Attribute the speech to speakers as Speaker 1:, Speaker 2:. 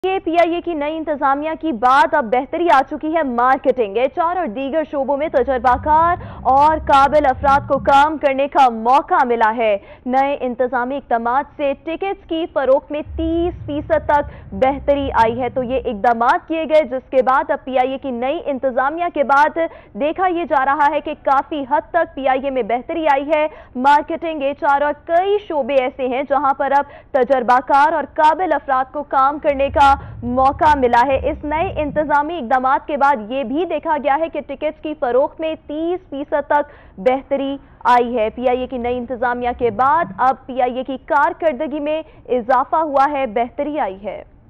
Speaker 1: PIA की नई इंतजामिया की बात अब बेहतरी आ चुकी है मार्केटिंग, एचआर और दीगर शोबों में तजर्बाकार और काबिल अफराद को काम करने का मौका मिला है। नए इंतजामी इकदाम से टिकट्स की फरोख्त में 30% तक बेहतरी आई है। तो ये इकदाम किए गए जिसके बाद अब पीआईए की नई इंतजामिया के बाद देखा यह जा रहा है कि काफी हद तक पीआईए में बेहतरी आई है। मार्केटिंग, एचआर और कई शोबे ऐसे हैं जहां पर अब तजर्बाकार और काबिल अफराद को काम करने का मौका मिला है। इस नए इंतजामी इकदाम के बाद यह भी देखा गया है कि टिकट्स की फरोख्त में 30% तक बेहतरी आई है। पीआईए की नई इंतजामिया के बाद अब पीआईए की कारकर्दगी में इजाफा हुआ है, बेहतरी आई है।